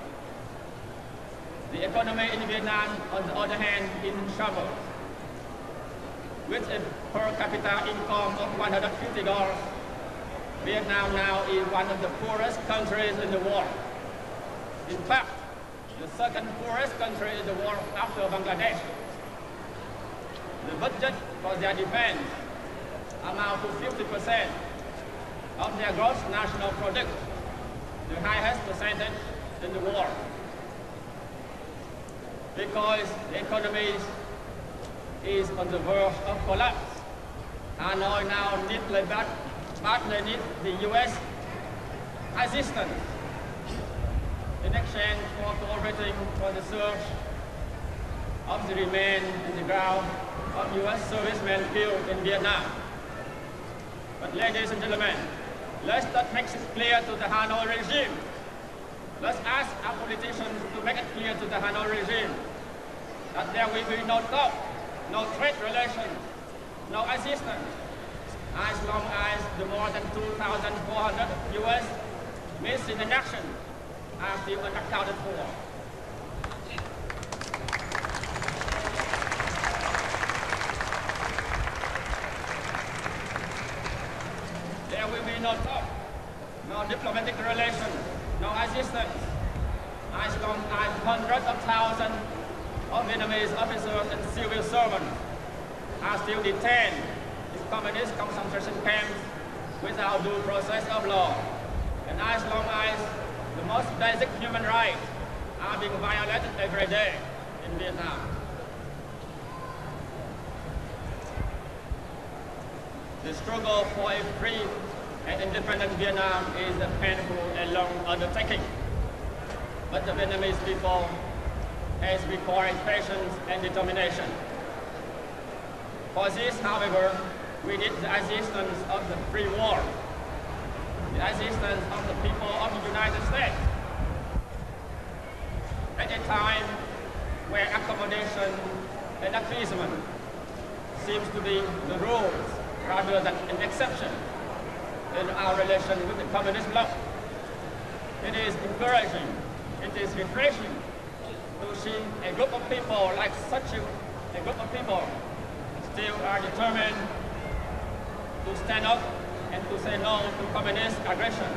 The economy in Vietnam, on the other hand, is in trouble. With a per capita income of one hundred fifty dollars, Vietnam now is one of the poorest countries in the world. In fact, the second poorest country in the world after Bangladesh. The budget for their defense amounts to fifty percent of their gross national product, the highest percentage in the world. Because the economy is on the verge of collapse, Hanoi now needs badly needs the U S assistance in exchange for cooperating for the search of the remains in the ground of U S servicemen killed in Vietnam. But ladies and gentlemen, let's not make it clear to the Hanoi regime. Let's ask our politicians to make it clear to the Hanoi regime that there will be no talk, no trade relations, no assistance, as long as the more than two thousand four hundred U S missing in action are still unaccounted for. There will be no talk, no diplomatic relations, no assistance, as long as hundreds of thousands of Vietnamese officers and civil servants are still detained in communist concentration camps without due process of law, and as long as the most basic human rights are being violated every day in Vietnam. The struggle for a free and independent Vietnam is a painful and long undertaking, but the Vietnamese people has required patience and determination. For this, however, we need the assistance of the free world, the assistance of the people of the United States. At a time where accommodation and appeasement seems to be the rules rather than an exception in our relation with the communist bloc, it is encouraging, it is refreshing to see a group of people like such a, a group of people still are determined to stand up and to say no to communist aggression.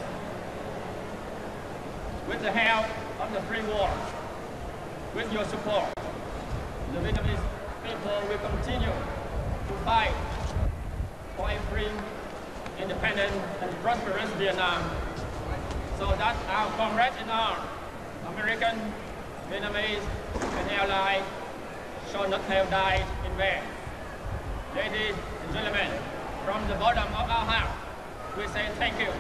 With the help of the free world, with your support, the Vietnamese people will continue to fight for a free, independent, and prosperous Vietnam, so that our comrades in arms, American, Vietnamese, and allies, shall not have died in vain. Ladies and gentlemen, from the bottom of our heart, we say thank you.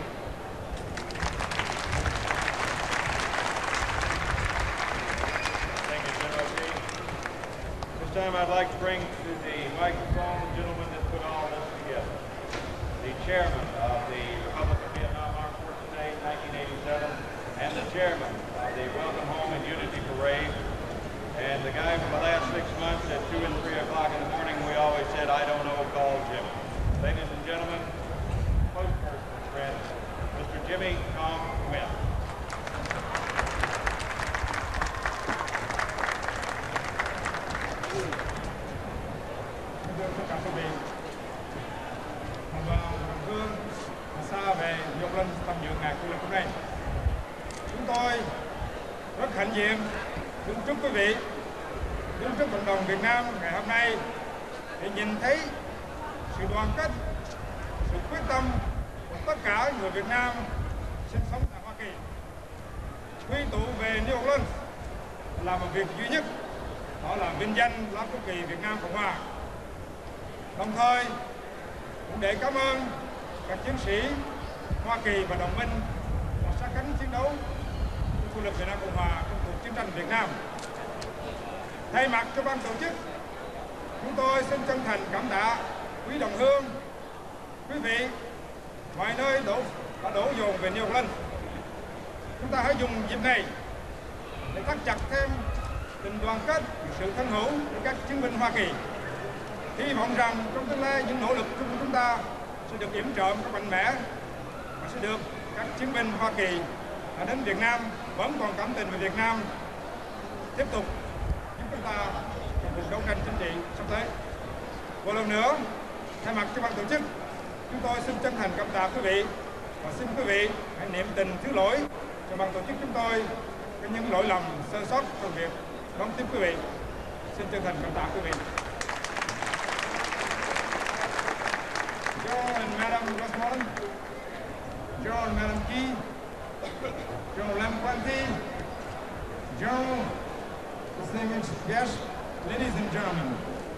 Thank you, General Xi. This time I'd like to bring to the microphone the gentleman that put all this together. The chairman of the Republic of Vietnam Armed Forces Day nineteen eighty-seven, and the chairman of the Welcome Home and Unity Parade. And the guy for the last six months at two and three o'clock in the morning, we always said, I don't know, call Jimmy. Ladies and gentlemen, spokesperson and friends, Mister Jimmy Kong Nguyen. Tất cả quý vị, và hương xa về Nhật Linh tham dự ngày Chủ nhật hôm nay. Chúng tôi rất hạnh diện đứng trước quý vị, đứng trước cộng đồng Việt Nam ngày hôm nay để nhìn thấy sự đoàn kết, sự quyết tâm của tất cả người Việt Nam sinh sống tại Hoa Kỳ quy tụ về New Orleans làm một việc duy nhất, đó là vinh danh lá quốc kỳ Việt Nam Cộng Hòa. Đồng thời cũng để cảm ơn các chiến sĩ Hoa Kỳ và đồng minh đã sát cánh chiến đấu chủ lực Việt Nam Cộng Hòa trong cuộc chiến tranh Việt Nam. Thay mặt cho ban tổ chức, chúng tôi xin chân thành cảm tạ quý đồng hương, quý vị mọi nơi đổ đã đổ dồn về New Orleans. Chúng ta hãy dùng dịp này để thắt chặt thêm tình đoàn kết, sự thân hữu với các chiến binh Hoa Kỳ. Hy vọng rằng trong tương lai những nỗ lực chung của chúng ta sẽ được yểm trợ một cách mạnh mẽ và sẽ được các chiến binh Hoa Kỳ đã đến Việt Nam vẫn còn cảm tình về Việt Nam tiếp tục giúp chúng ta trong cuộc đấu tranh chính trị sắp tới. Một lần nữa, thay mặt cho ban tổ chức, chúng tôi xin chân thành cảm tạ quý vị và xin quý vị hãy niệm tình thứ lỗi cho ban tổ chức chúng tôi với những lỗi lầm sơ sót trong việc đón tiếp quý vị. Xin chân thành cảm tạ quý vị. John and Madam Westmoreland, John and Madam Key, General Lamquanti, General, distinguished guests, ladies and gentlemen.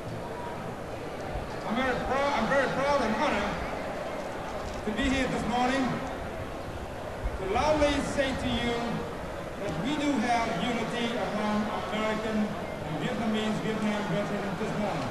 I'm very proud, I'm very proud and honored to be here this morning to loudly say to you that we do have unity among American and Vietnamese Vietnam veterans this morning.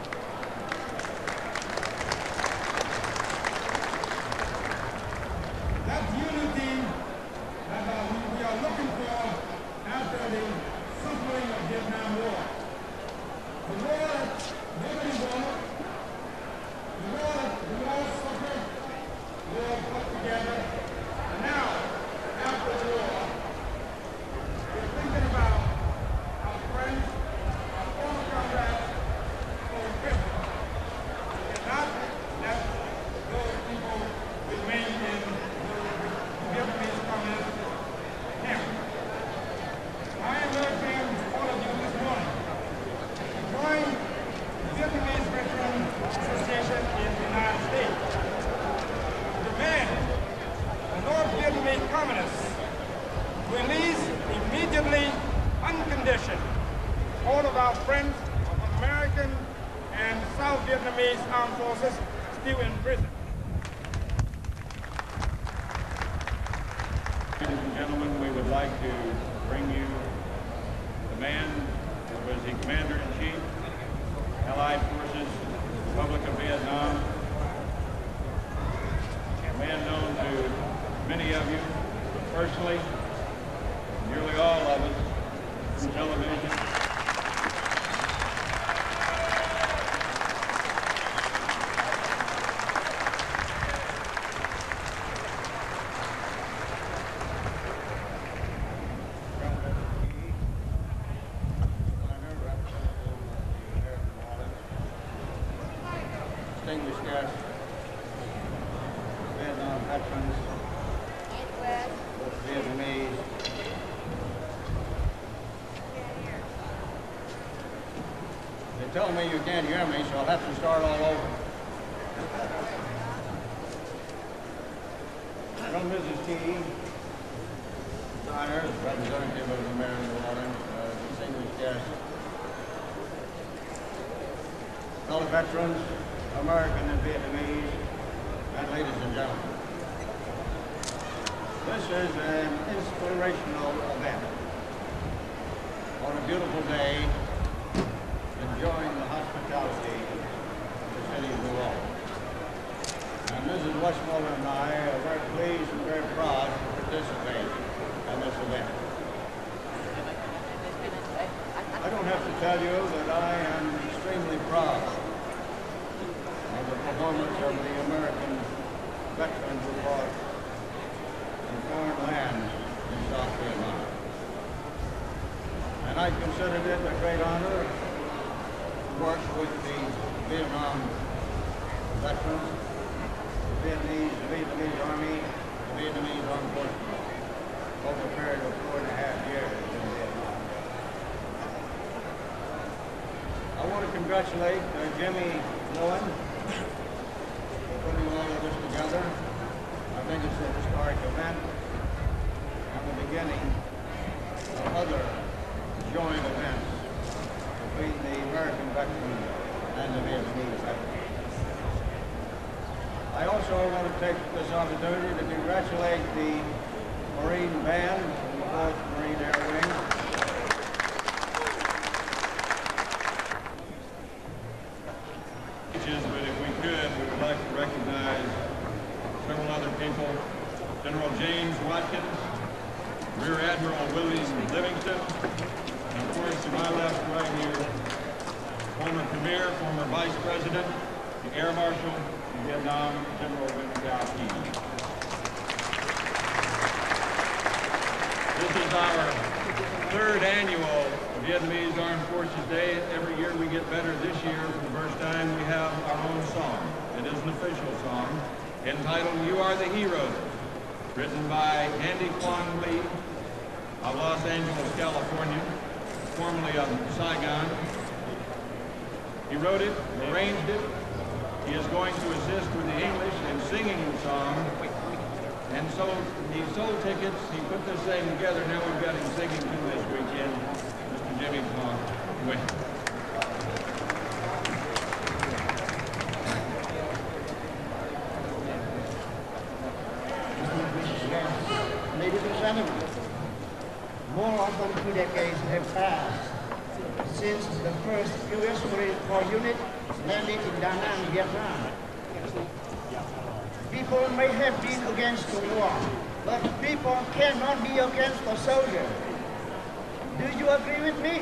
That unity that uh, we, we are looking for after the suffering of Vietnam War. The war that nobody wanted, the war that we all suffered, we all put together. And now, after the war, we're thinking about our friends, our former comrades, who are killed. We cannot let those people remain in the Vietnamese communist camp. I am urging all of you this morning to join the Vietnamese Veteran Association in the United States to demand the North Vietnamese communists release immediately, unconditioned, all of our friends of American and South Vietnamese armed forces still in prison. Ladies and gentlemen, we would like to bring you the man who was the Commander-in-Chief, Allied Forces, Republic of Vietnam, a man known to many of you personally, nearly all of us from television. Distinguished guests, Vietnam veterans, Vietnamese. They tell me you can't hear me, so I'll have to start all over. From Missus Key, Diners, representative of the Mayor of New Orleans, uh, distinguished guests, fellow veterans, American and Vietnamese, and ladies and gentlemen. This is an inspirational event. On a beautiful day, enjoying the hospitality of the city of New Orleans. And Missus Westmoreland and I are very pleased and very proud to participate in this event. I don't have to tell you that I am extremely proud of the performance of the American veterans who fought in foreign lands in South Vietnam. And I considered it a great honor to work with the Vietnam veterans, the Vietnamese, the Vietnamese Army, the Vietnamese Armed Forces, over a period of four and a half years in Vietnam. I want to congratulate uh, Jimmy Lowen for putting all of this together. I think it's a historic event and the beginning of other joint events between the American veterans and the Vietnamese veterans. I also want to take this opportunity to congratulate the Marine Band from the fourth Marine Air Wing. But if we could, we would like to recognize several other people. General James Watkins, Rear Admiral William Livingston, and of course to my left right here, former Premier, former Vice President, the Air Marshal in Vietnam, General Nguyen Cao Ky. This is our third annual Vietnamese Armed Forces Day. Every year we get better. This year, for the first time, we have our own song. It is an official song entitled You Are the Heroes, written by Andy Quang Lee of Los Angeles, California, formerly of Saigon. He wrote it, arranged it. He is going to assist with the English in singing the song. And so he sold tickets, he put this thing together, now we've got him singing too this weekend, Mister Jimmy Kwong. Ladies and gentlemen, more than two decades have passed since the first U S Marine Corps unit landed in Da Nang, Vietnam. People may have been against the war, but people cannot be against the soldier. Do you agree with me?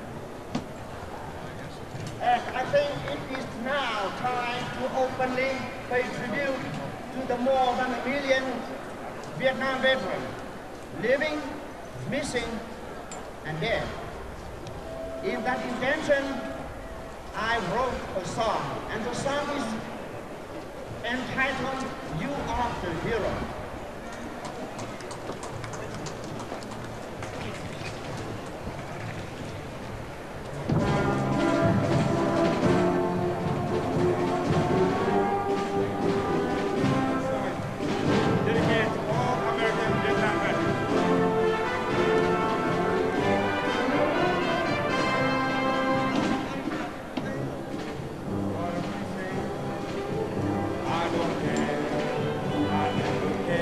And I think it is now time to openly pay tribute to the more than a million Vietnam veterans, living, missing, and dead. In that intention, I wrote a song, and the song is entitled You Are the Hero. I don't care.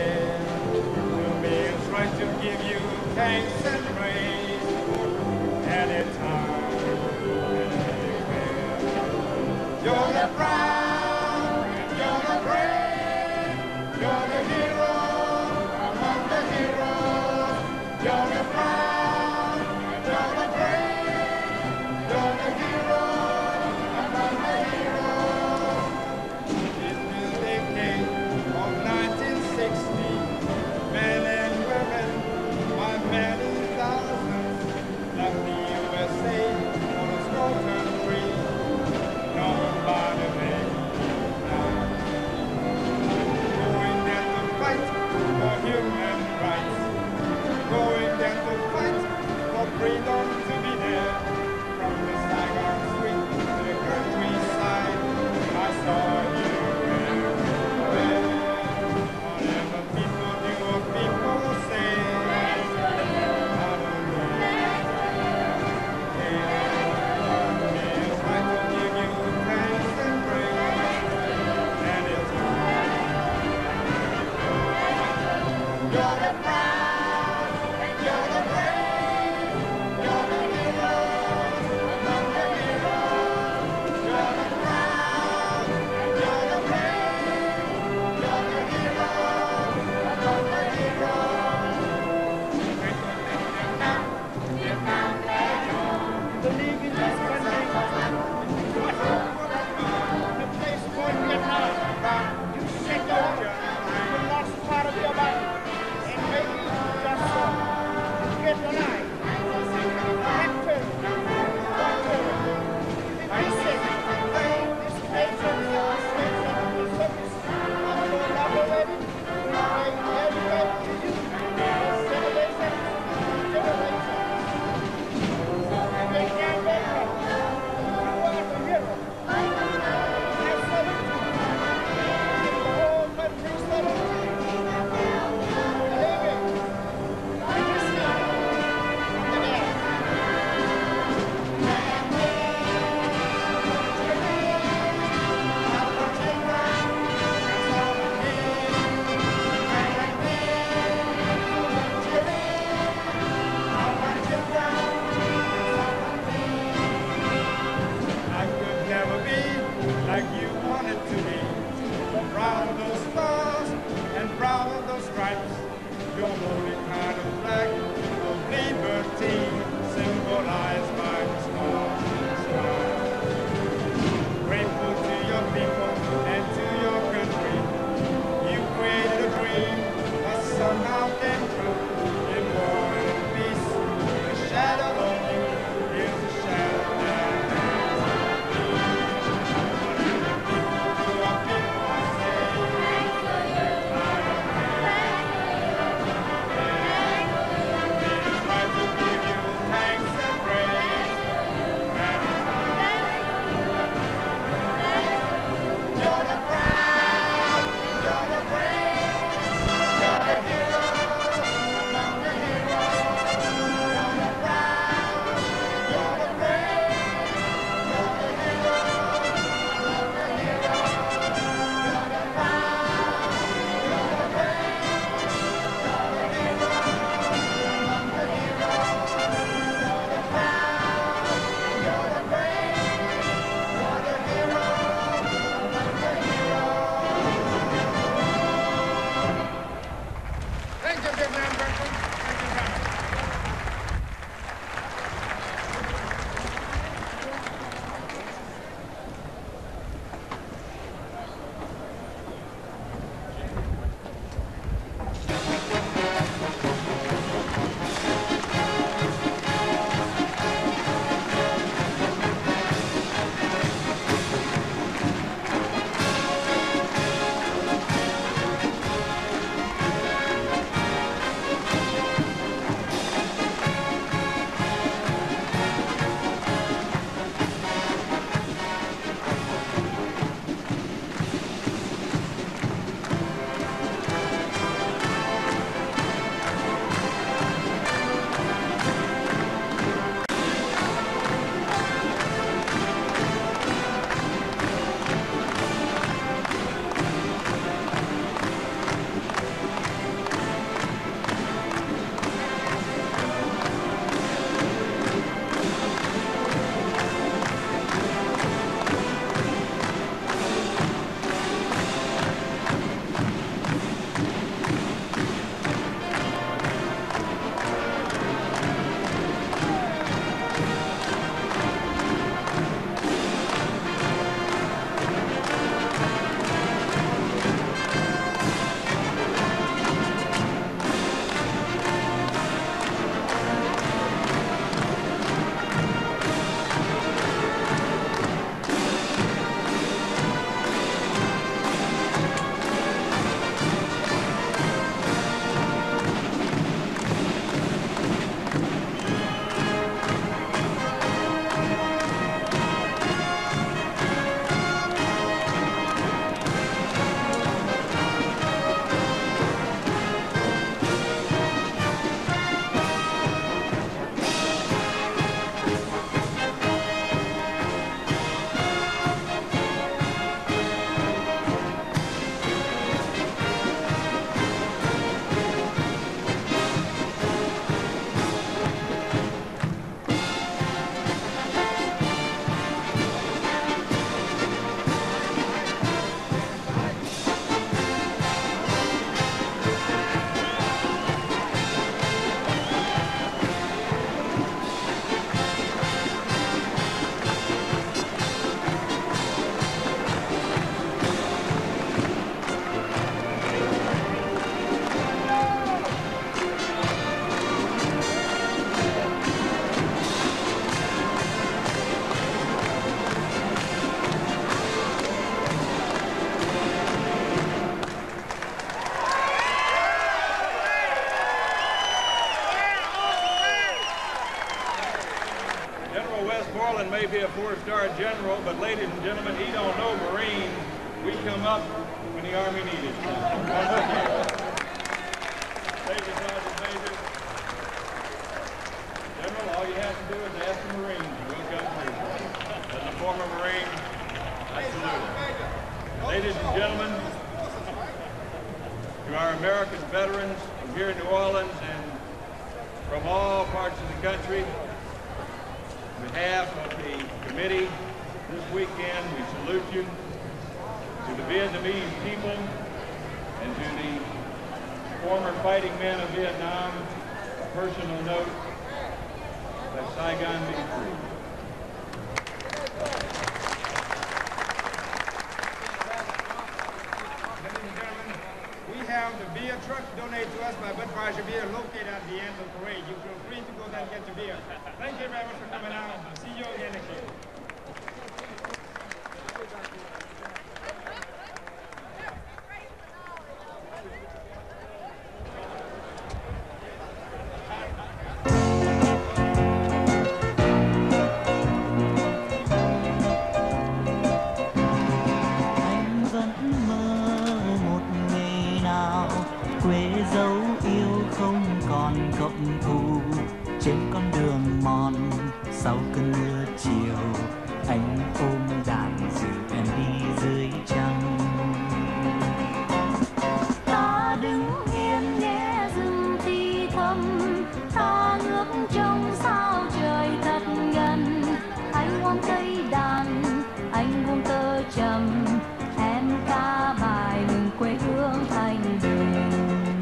General Westmoreland may be a four-star general, but ladies and gentlemen, he don't know Marines. We come up when the Army needed us. Thank you, Sergeant Major. General, all you have to do is ask the Marines, and we'll come through. As a former Marine, I salute him. Ladies and gentlemen, to our American veterans from here in New Orleans and from all parts of the country, on behalf of the committee this weekend, we salute you. To the Vietnamese people and to the former fighting men of Vietnam, a personal note that Saigon be free. Ladies and gentlemen, we have the beer truck donated to us by Budweiser Beer located at the end of the parade. You feel free to go there and get your beer. Thank you very much for coming out. See you again next year. Trên con đường mòn sau cơn mưa chiều, anh ôm đàn dìu em đi dưới trăng. Ta đứng yên nghe rừng thì thầm, ta ngước trông sao trời thật gần. Anh ôm cây đàn, anh buông tơ trầm, em ca bài mừng quê hương thanh bình.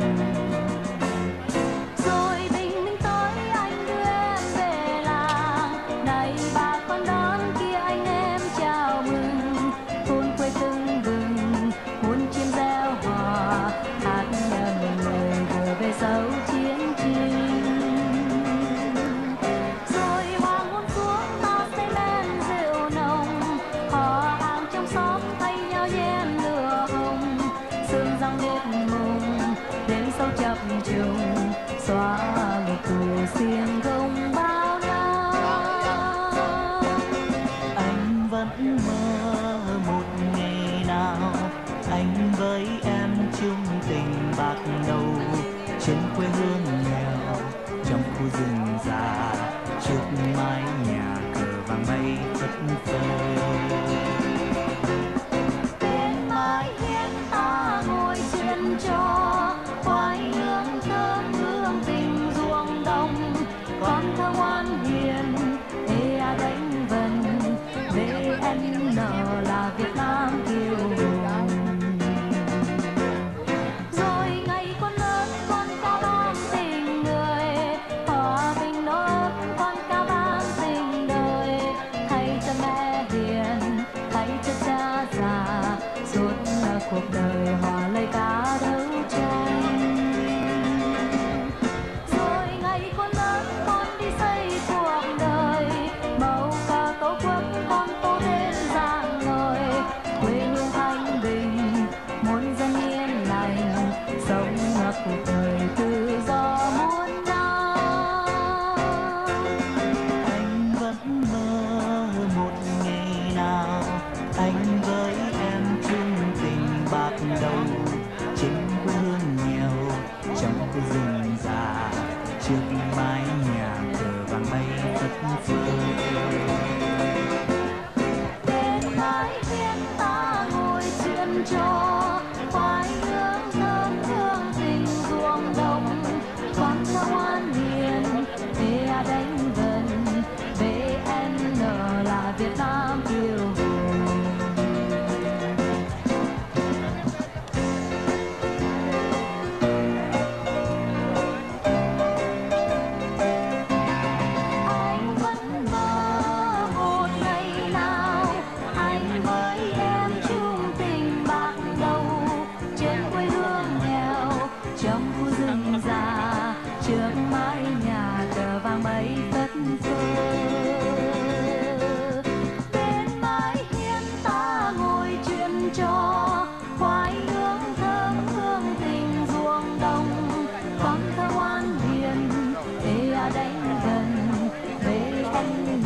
Sau chiến trình rồi hoàng hôn xuống, ta say men rượu nồng, họ hàng trong xóm thay nhau nhen lửa hồng. Sương răng nếp mùng đêm sâu chập trùng, xóa ngục tù xiên không bao năm. Anh vẫn mơ một ngày nào anh với em chung tình bạc đầu, trên quê hương nghèo trong khu rừng già, trước mái nhà cờ vàng bay phất phới. Bên mái hiên ta ngồi chuyện trò, khoai nướng thơm hương tình ruộng đồng. Con thơ ngoan hiền ê a đánh vần, vê en en là Việt Nam kiêu hùng. Hòa bình nốt con ca vang tình đời, thay cho mẹ hiền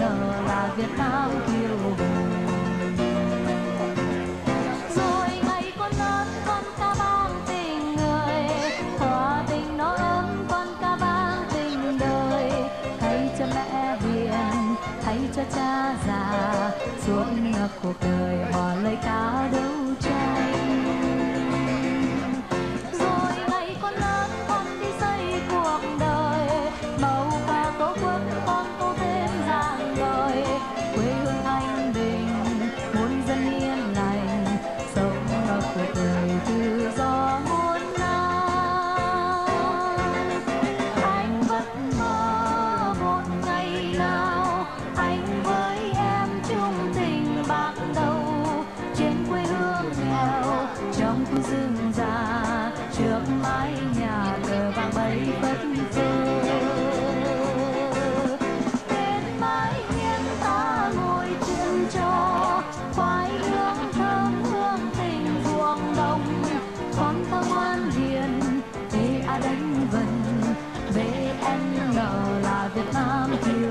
nở là Việt Nam kiêu hùng. Rồi ngày con lớn con ca vang tình người, hòa bình nó ấm con ca vang tình đời. Thay cho mẹ hiền, thay cho cha già, suốt cuộc đời hòa lời ca đấu tranh. Rồi ngày con lớn con đi xây cuộc đời, màu và tổ quốc con tô thêm rạng ngời. Quê hương anh bình, muôn dân yên lành, sống ở cuộc đời tự do muôn năm. Anh vẫn mơ một ngày nào anh với em chung tình bạc đầu, trên quê hương nghèo trong khu rừng già, trước mái nhà cờ vàng bay phất phơ. Bên mái hiên ta ngồi chuyện trò, khoai hương thơm hương tình ruộng đồng. Con ta ngoan hiền, ê a đánh vần, vê en lờ là Việt Nam kiêu